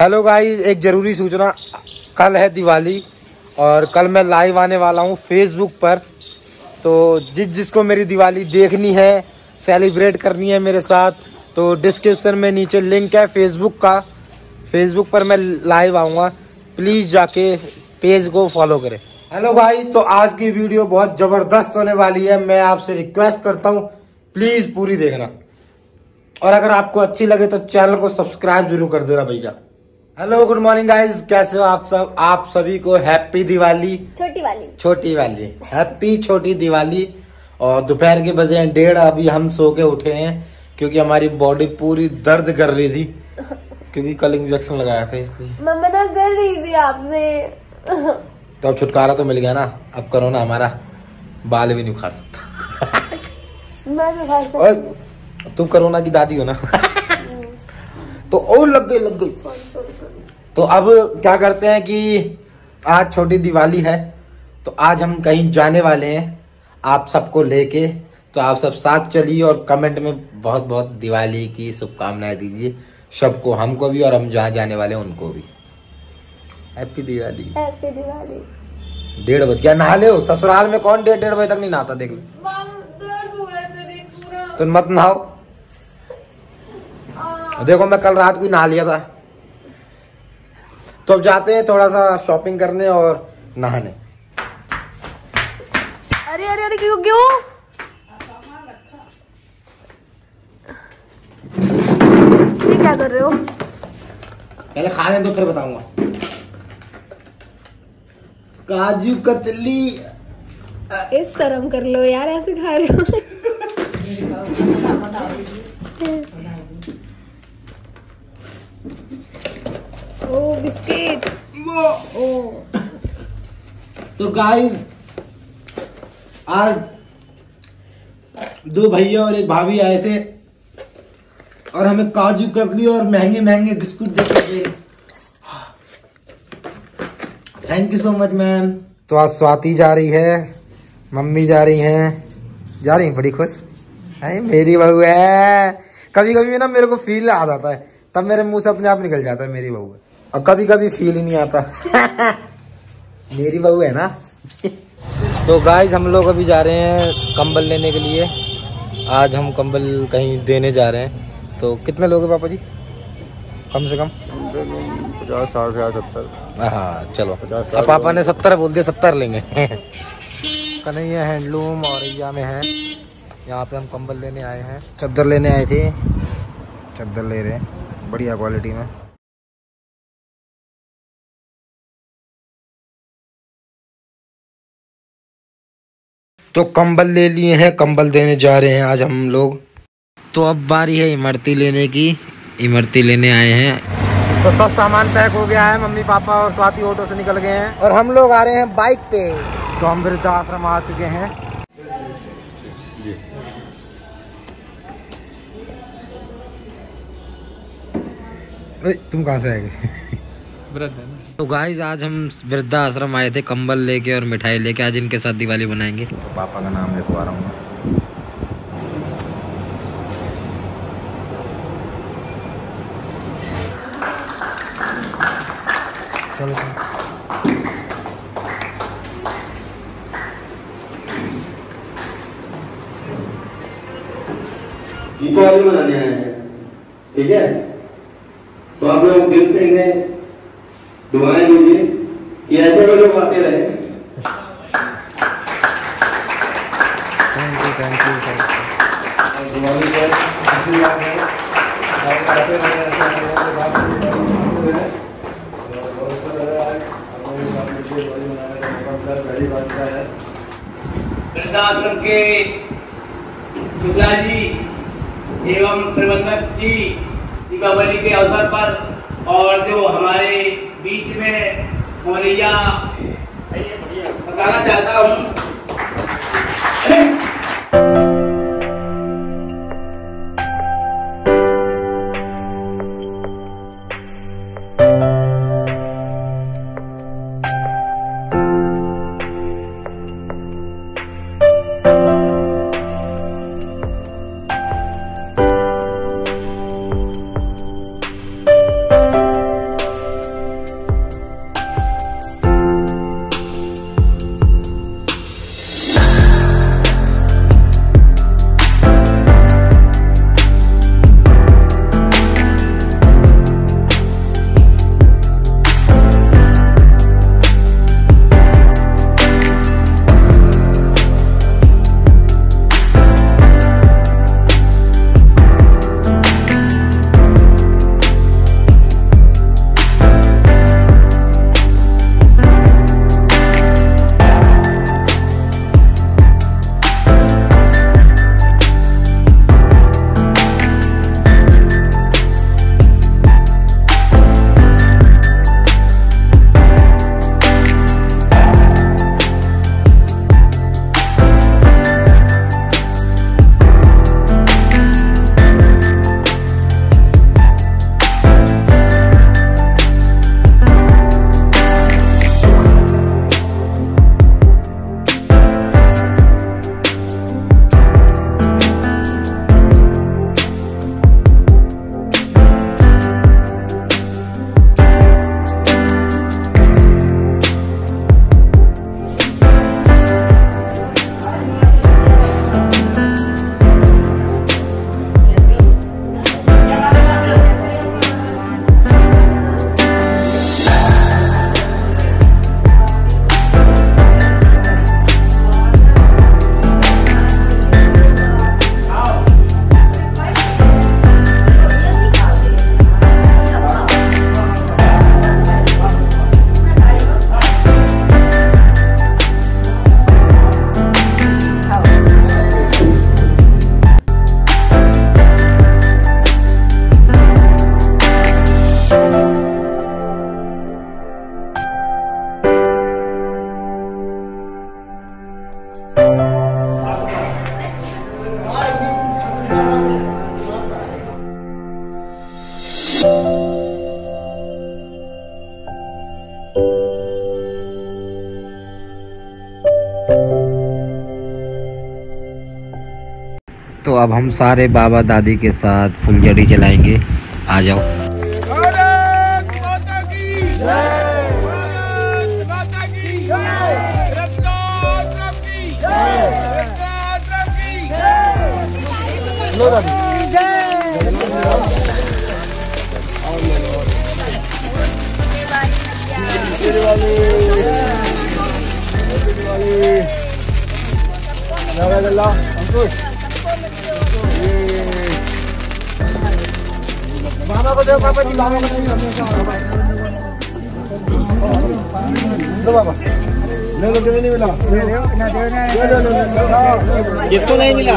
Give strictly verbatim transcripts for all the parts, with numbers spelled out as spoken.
Hello guys, एक जरूरी सूचना, कल है दिवाली और कल मैं लाइव आने वाला हूँ फेसबुक पर। तो जिस जिसको मेरी दिवाली देखनी है, सेलिब्रेट करनी है मेरे साथ, तो डिस्क्रिप्शन में नीचे लिंक है फेसबुक का। फेसबुक पर मैं लाइव आऊँगा, प्लीज़ जाके पेज को फॉलो करें। हेलो गाइस, तो आज की वीडियो बहुत ज़बरदस्त होने वाली है। मैं आपसे रिक्वेस्ट करता हूँ प्लीज़ पूरी देखना, और अगर आपको अच्छी लगे तो चैनल को सब्सक्राइब जरूर कर देना भैया। हेलो, गुड मॉर्निंग गाइस, कैसे हो आप सब? आप सभी को हैप्पी दिवाली, छोटी वाली छोटी वाली हैप्पी छोटी दिवाली। और दोपहर के बजे हैं डेढ़, अभी हम सो के उठे हैं क्योंकि हमारी बॉडी पूरी दर्द कर रही थी क्योंकि कल इंजेक्शन लगाया था इसलिए। मैं मना कर रही थी आपसे। तो अब छुटकारा तो मिल गया ना, अब करो ना, हमारा बाल भी नहीं उखाड़ सकता। मैं तो उखाड़ सकता। तुम कोरोना की दादी हो ना। तो और लग गई लग गई। तो अब क्या करते हैं कि आज छोटी दिवाली है, तो आज हम कहीं जाने वाले हैं आप सबको लेके। तो आप सब साथ चलिए और कमेंट में बहुत बहुत दिवाली की शुभकामनाएं दीजिए सबको, हमको भी और हम जहाँ जाने वाले हैं उनको भी। हैप्पी दिवाली। हैप्पी दिवाली। डेढ़ बज गया, नहा ले। ससुराल में कौन डेढ़ डेढ़ बजे तक नहीं नहाता, देख लो। तो मत नहाओ। देखो मैं कल रात को नहा लिया था। तो अब जाते हैं थोड़ा सा शॉपिंग करने और नहाने। अरे अरे अरे क्यों क्यों ये क्या कर रहे हो? पहले खाने दो फिर बताऊंगा। काजू कतली। इस शर्म कर लो यार, ऐसे खा रहे हो। ओ बिस्किट। ओ तो गाइस, आज दो भैया और एक भाभी आए थे और हमें काजू कतली और महंगे महंगे बिस्कुट देके गए। Thank you so much ma'am. तो आज स्वाति जा रही है, मम्मी जा रही हैं, जा रही हैं बड़ी खुश है। मेरी बहू है। कभी कभी ना मेरे को फील आ जाता है, तब मेरे मुंह से अपने आप निकल जाता है मेरी बहू है, और कभी कभी फील ही नहीं आता। मेरी बहू है ना। तो गाइस, हम लोग अभी जा रहे हैं कंबल लेने के लिए। आज हम कंबल कहीं देने जा रहे हैं। तो कितने लोग हैं पापा जी? कम से कम पचास साठ या सत्तर। हाँ चलो, अब पापा ने सत्तर बोल दिया, सत्तर लेंगे। कन्हैया हैंडलूम औरैया में है, यहाँ पे हम कंबल लेने आए हैं। चादर लेने आए थे, चादर ले रहे हैं बढ़िया क्वालिटी में। तो कंबल ले लिए हैं, कंबल देने जा रहे हैं आज हम लोग। तो अब बारी है इमरती लेने की, इमरती लेने आए हैं। तो सब सामान पैक हो गया है, मम्मी पापा और स्वाति ऑटो से निकल गए हैं और हम लोग आ रहे हैं बाइक पे। तो हम वृद्धाश्रम आ चुके हैं। तुम कहाँ से आए? तो गाइस, आज हम वृद्धाश्रम आए थे कंबल लेके और मिठाई लेके। आज इनके साथ दिवाली बनाएंगे। तो पापा का नाम लिखवा रहा हूँ। चलो दीपावली मनाने आए हैं, ठीक है? तो आप लोग गिफ्ट देंगे, दुआएं दीजिए कि ऐसे में लोग आते रहे। Thank you thank you thank वृद्धाश्रम के शुक्ला जी एवं प्रबंधक जी दीपावली के अवसर पर और जो हमारे बीच में मोरैया बताना चाहता हूँ। अब हम सारे बाबा दादी के साथ फुलझड़ी जलाएंगे। आ जाओ। बाबा को दो, पापा जी बाबा को दो बाबा। नहीं मिला, किसको नहीं मिला?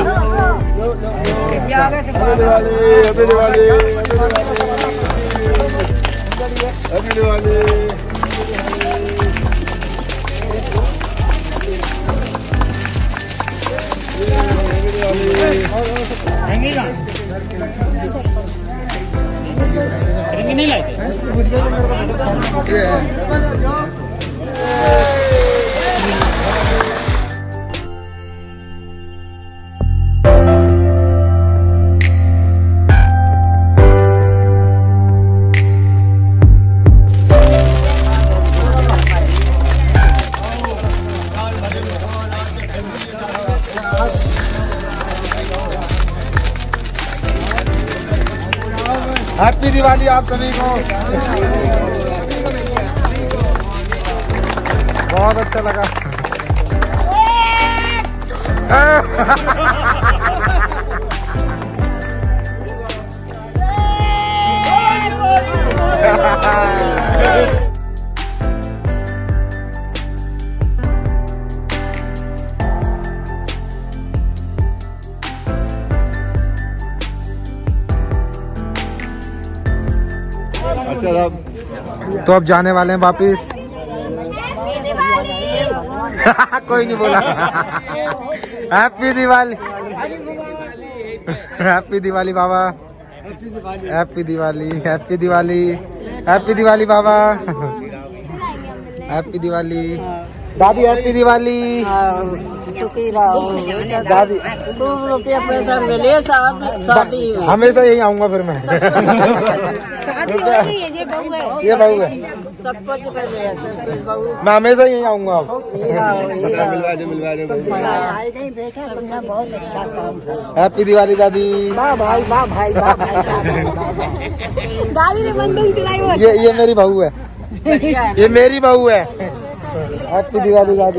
Happy Diwali, happy Diwali, happy Diwali. नहीं लाए हैप्पी दिवाली आप सभी को। बहुत अच्छा लगा। तो अब जाने वाले हैं वापिस। कोई नहीं बोला। हैप्पी दिवाली, हैप्पी दिवाली बाबा, happy Diwali, happy Diwali, happy Diwali बाबा, हैप्पी दिवाली दादी, हैप्पी दिवाली दादी। खूब रुपया पैसा मिले साथ शादी में। हमेशा यही आऊंगा फिर मैं। ये बहू है, ये बहू है, सब कुछ पहले बहू। मैं हमेशा यही आऊंगा। मिलवा दो, मिलवा दो। बेटा तुमने बहुत अच्छा काम किया। हैप्पी दिवाली दादी। वाह भाई, वाह भाई, वाह भाई। दादी ने बंदूक चलाई वो। ये ये मेरी बहू है, ये मेरी बहू है। हैप्पी दिवाली दादी,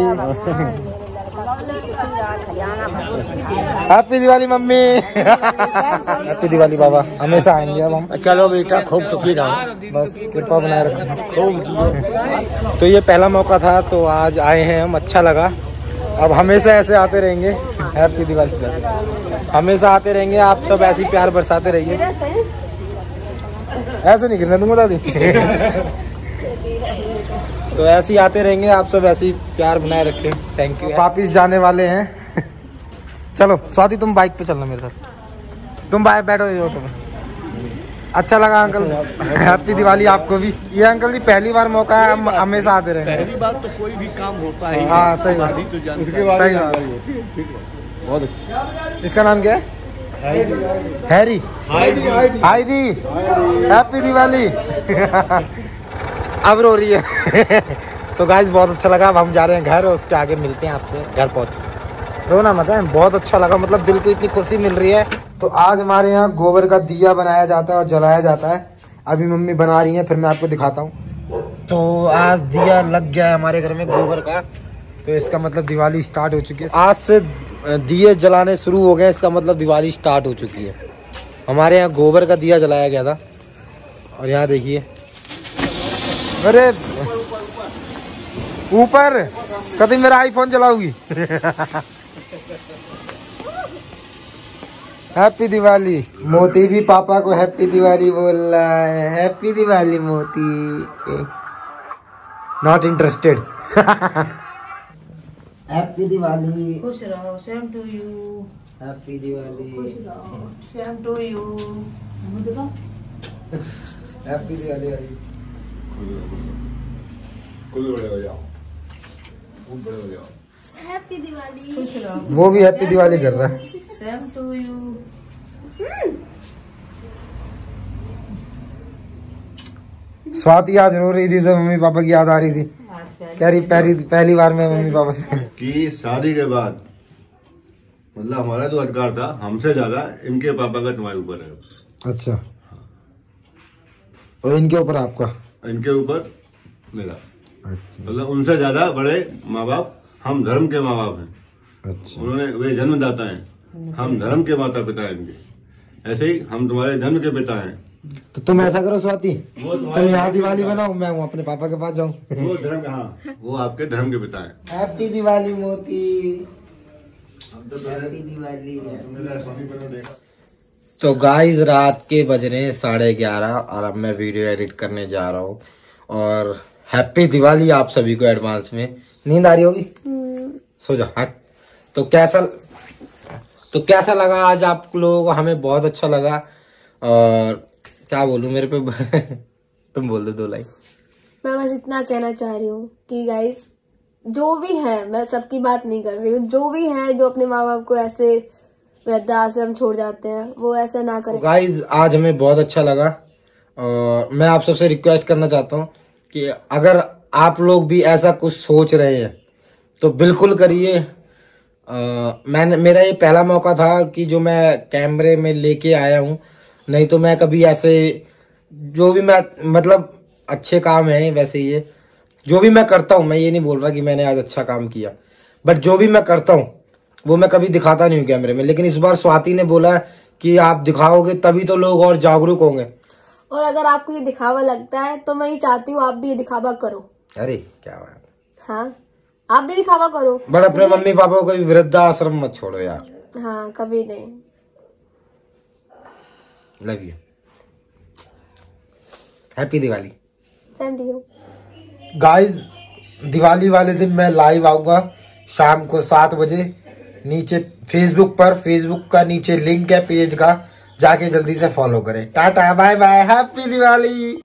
happy Diwali mummy, happy Diwali बाबा। हमेशा आएंगे अब हम। चलो बेटा, खूब सुखी रहो, बस कृपा बनाए रखना। खूब। तो ये पहला मौका था, तो आज आए हैं हम, अच्छा लगा। अब हमेशा ऐसे आते रहेंगे। हैप्पी दिवाली, हमेशा आते रहेंगे। आप सब ऐसे ही प्यार बरसाते रहिए। ऐसे नहीं गिरने दूंगा दादी। तो ऐसे ही आते रहेंगे, आप सब ऐसे ही प्यार बनाए रखें। Thank you. वापिस जाने वाले हैं। चलो स्वाति, तुम बाइक पे चलना मेरे साथ। तुम बाइक बैठो ये ऑटो में। अच्छा लगा अंकल। हैप्पी दिवाली आपको भी। ये अंकल जी पहली बार मौका है, हम हमेशा आते रहेंगे। पहली बार तो कोई भी काम होता है। हाँ सही बात, उसके बाद सही बात। बहुत अच्छा। इसका नाम क्या है? हैरी। Heidi, happy Diwali. अब रो रही है। तो गाइस बहुत अच्छा लगा। अब हम जा रहे हैं घर, और उसके आगे मिलते हैं आपसे घर पहुंच। रोना मत है, बहुत अच्छा लगा, मतलब दिल को इतनी खुशी मिल रही है। तो आज हमारे यहाँ गोबर का दिया बनाया जाता है और जलाया जाता है। अभी मम्मी बना रही है, फिर मैं आपको दिखाता हूँ। तो आज दिया लग गया है हमारे घर में गोबर का, तो इसका मतलब दिवाली स्टार्ट हो चुकी है। आज से दिए जलाने शुरू हो गए, इसका मतलब दिवाली स्टार्ट हो चुकी है। हमारे यहाँ गोबर का दिया जलाया गया था, और यहाँ देखिए, अरे ऊपर कभी मेरा आईफोन चलाऊगी। हैप्पी दिवाली। मोती भी पापा को हैप्पी दिवाली बोल रहा है। Happy Diwali Moti. Not interested. Happy Diwali. खुश रहो, same to you. Happy Diwali. खुश रहो, same to you. Happy Diwali. खुद बड़े हो जाओ, खूब बड़े हो जाओ। हैप्पी दिवाली। खुश रहो। वो भी हैप्पी दिवाली कर रहा है। Same to you. स्वाति आज रो रही थी जब मम्मी पापा की याद आ रही थी, कह रही पहली पहली बार मैं मम्मी पापा से कि शादी के बाद मतलब हमारा जो अधिकार था हमसे ज्यादा इनके पापा का तुम्हारे ऊपर है। अच्छा, और इनके ऊपर आपका? इनके ऊपर मेरा, अच्छा मतलब उनसे ज्यादा बड़े माँ बाप, हम धर्म के माँ बाप हैं। अच्छा, उन्होंने वे जन्मदाता हैं, हम धर्म के माता पिता हैं इनके। ऐसे ही हम तुम्हारे जन्म के पिता हैं। तो तुम ऐसा करो स्वाति, वो तुम यहाँ दिवाली बनाओ, मैं हूँ अपने पापा के पास जाऊँ। वो धर्म का, हाँ वो आपके धर्म के पिता हैं। हैप्पी दिवाली मोती, हैप्पी दिवाली। तो गाइस रात के बज रहे हैं साढ़े ग्यारह और अब मैं वीडियो एडिट करने जा रहा हूँ। और हैप्पी दिवाली आप सभी को एडवांस में। नींद आ रही होगी, सो जा हट। तो कैसा तो कैसा लगा आज आप लोगों को? हमें बहुत अच्छा लगा। और क्या बोलूं, मेरे पे तुम बोल दो दो लाइन। मैं बस इतना कहना चाह रही हूँ कि गाइस जो भी है, मैं सबकी बात नहीं कर रही हूँ, जो भी है जो अपने माँ बाप को ऐसे वृद्धाश्रम छोड़ जाते हैं वो ऐसा ना करें। गाइस आज हमें बहुत अच्छा लगा और मैं आप सबसे रिक्वेस्ट करना चाहता हूँ कि अगर आप लोग भी ऐसा कुछ सोच रहे हैं तो बिल्कुल करिए। मैंने मेरा ये पहला मौका था कि जो मैं कैमरे में लेके आया हूँ, नहीं तो मैं कभी ऐसे जो भी मैं मतलब अच्छे काम है वैसे ये जो भी मैं करता हूँ, मैं ये नहीं बोल रहा कि मैंने आज अच्छा काम किया, बट जो भी मैं करता हूँ वो मैं कभी दिखाता नहीं हूँ कैमरे में। लेकिन इस बार स्वाति ने बोला कि आप दिखाओगे तभी तो लोग और जागरूक होंगे। और अगर आपको ये दिखावा लगता है तो मैं ये चाहती हूँ आप भी ये दिखावा करो। अरे क्या बात, हाँ आप भी दिखावा करो, बट अपने मम्मी पापा को भी वृद्धाश्रम मत छोड़ो यार। हाँ कभी नहीं। Love you, happy Diwali. Same to you. Guys Diwali वाले दिन मैं लाइव आऊंगा शाम को सात बजे नीचे फेसबुक पर। फेसबुक का नीचे लिंक है पेज का, जाके जल्दी से फॉलो करें। Tata bye bye, happy Diwali.